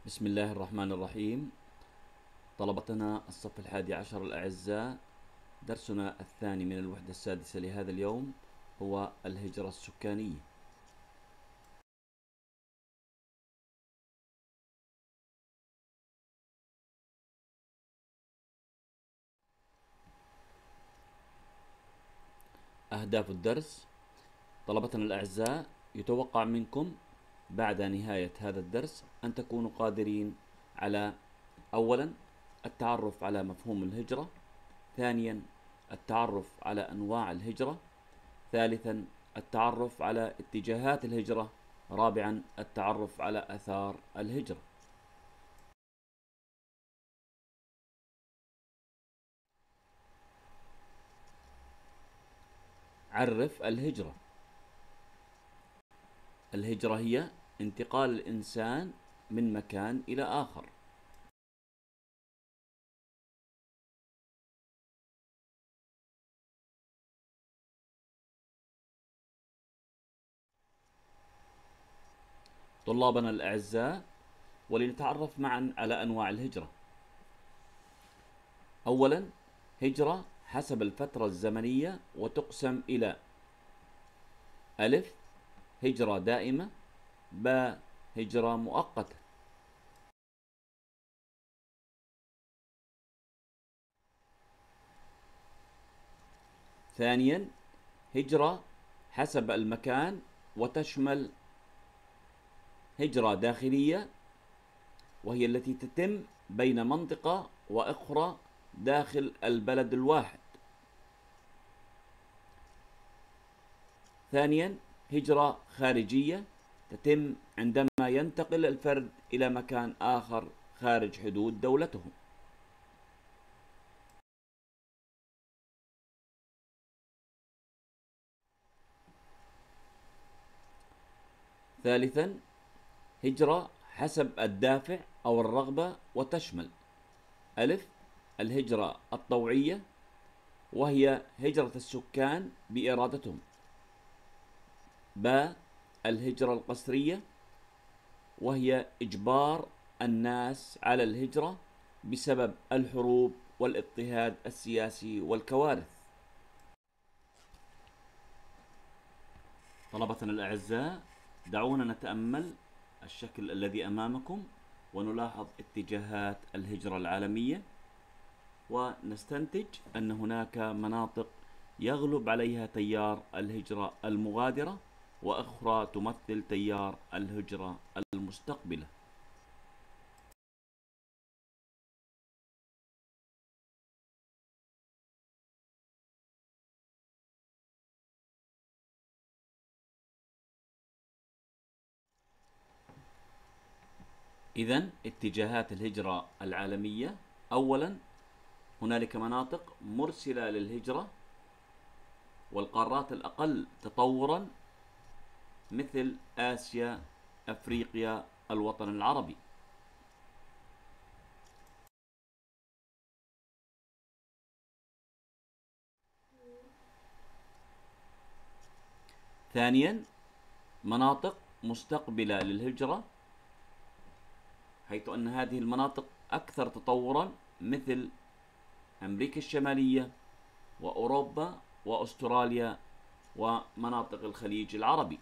بسم الله الرحمن الرحيم. طلبتنا الصف 11 الأعزاء، درسنا الثاني من الوحدة السادسة لهذا اليوم هو الهجرة السكانية. أهداف الدرس: طلبتنا الأعزاء، يتوقع منكم بعد نهاية هذا الدرس أن تكونوا قادرين على أولا التعرف على مفهوم الهجرة، ثانيا التعرف على أنواع الهجرة، ثالثا التعرف على اتجاهات الهجرة، رابعا التعرف على آثار الهجرة. عرف الهجرة. الهجرة هي انتقال الإنسان من مكان إلى آخر. طلابنا الأعزاء، ولنتعرف معا على أنواع الهجرة. أولا، هجرة حسب الفترة الزمنية وتقسم إلى: ألف، هجرة دائمة، باء، هجرة مؤقتة. ثانيا، هجرة حسب المكان وتشمل هجرة داخلية، وهي التي تتم بين منطقة وأخرى داخل البلد الواحد. ثانيا، هجرة خارجية تتم عندما ينتقل الفرد إلى مكان آخر خارج حدود دولته. ثالثا، هجرة حسب الدافع أو الرغبة وتشمل: ألف، الهجرة الطوعية، وهي هجرة السكان بإرادتهم. باء، الهجرة القسرية، وهي إجبار الناس على الهجرة بسبب الحروب والاضطهاد السياسي والكوارث. طلبتنا الأعزاء، دعونا نتأمل الشكل الذي أمامكم ونلاحظ اتجاهات الهجرة العالمية، ونستنتج أن هناك مناطق يغلب عليها تيار الهجرة المغادرة، وأخرى تمثل تيار الهجرة المستقبلة. إذن اتجاهات الهجرة العالمية: أولا، هنالك مناطق مرسلة للهجرة والقارات الأقل تطورا مثل آسيا، أفريقيا، الوطن العربي. ثانيا، مناطق مستقبلة للهجرة، حيث أن هذه المناطق أكثر تطورا مثل أمريكا الشمالية وأوروبا وأستراليا ومناطق الخليج العربي.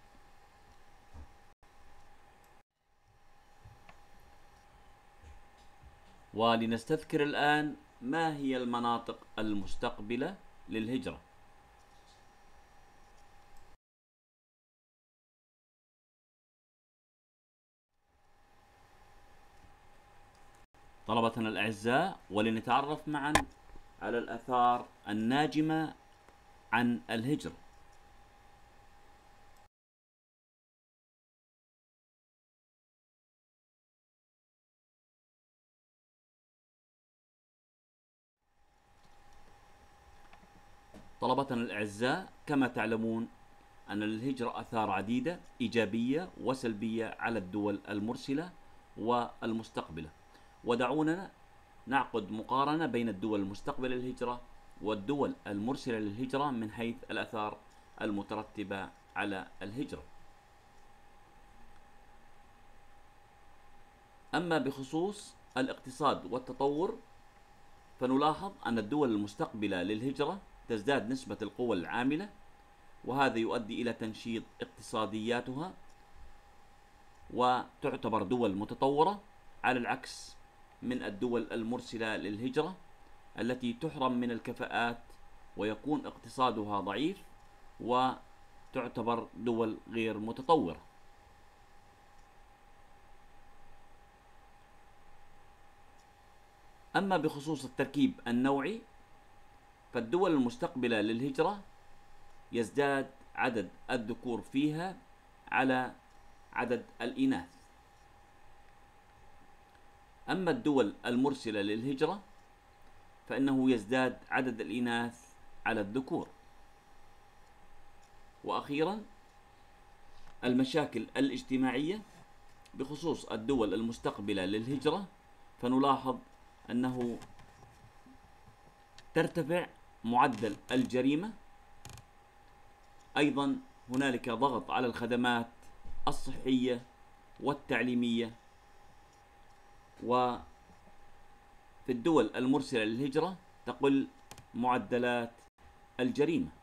ولنستذكر الآن ما هي المناطق المستقبلة للهجرة. طلبتنا الأعزاء، ولنتعرف معا على الآثار الناجمة عن الهجرة. طلبتنا الأعزاء، كما تعلمون أن للهجرة آثار عديدة إيجابية وسلبية على الدول المرسلة والمستقبلة، ودعونا نعقد مقارنة بين الدول المستقبلة للهجرة والدول المرسلة للهجرة من حيث الآثار المترتبة على الهجرة. أما بخصوص الاقتصاد والتطور، فنلاحظ أن الدول المستقبلة للهجرة تزداد نسبة القوى العاملة، وهذا يؤدي إلى تنشيط اقتصادياتها وتعتبر دول متطورة، على العكس من الدول المرسلة للهجرة التي تحرم من الكفاءات ويكون اقتصادها ضعيف وتعتبر دول غير متطورة. أما بخصوص التركيب النوعي، فالدول المستقبلة للهجرة يزداد عدد الذكور فيها على عدد الإناث. أما الدول المرسلة للهجرة فإنه يزداد عدد الإناث على الذكور. وأخيرا، المشاكل الاجتماعية بخصوص الدول المستقبلة للهجرة، فنلاحظ أنه ترتفع معدل الجريمة. أيضا هنالك ضغط على الخدمات الصحية والتعليمية. وفي الدول المرسلة للهجرة تقل معدلات الجريمة.